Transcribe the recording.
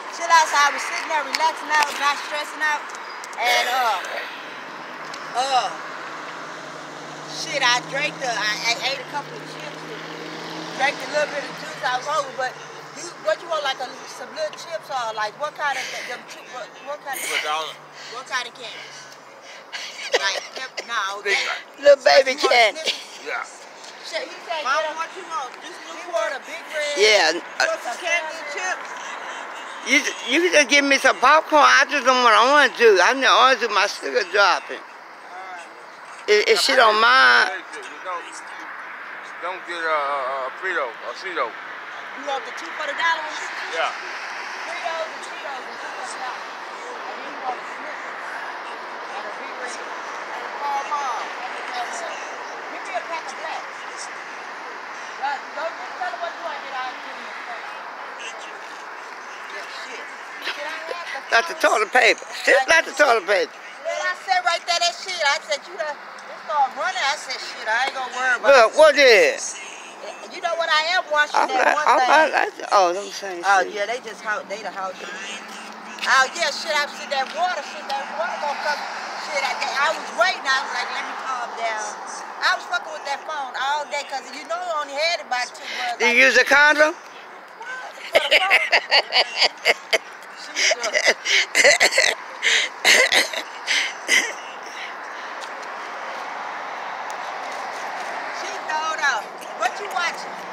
chill out. So I was sitting there relaxing out, not stressing out. And shit, I ate a couple of chips, drank a little bit of juice. I was hungry, but what you want, like some little chips or like what kind of what kind of candy? Like no, little baby candy. Yeah. Shit, he said, Mama, what you want? He want a big red. Yeah. Some candy and chips. You can just give me some popcorn. I just don't want orange juice. I need orange juice. My sugar dropping. If she don't mind. Don't get a Frito, a Cheeto. You want the $2 for the dollar ones? Yeah. Fritos and Cheetos and $2 for the dollar. And then you want a Snickers and a big red. And a Paul Mall. Give me a pack of black. Don't just tell her what you want, then I'll give you a pack. Yeah, shit. That's the toilet paper. Just like the toilet paper. Well, I said right there that shit. I said, you done start running. I said, shit, I ain't gonna worry about it. Look, what is? You know what, I am watching that one thing. Oh, them same Oh, shit. yeah, they the house. Oh, yeah, shit, I see that water gonna come. Shit, I was waiting. I was like, let me calm down. I was fucking with that phone all day because you know I only had about 2 months. You use a condom? What? She throwed out. What you watching?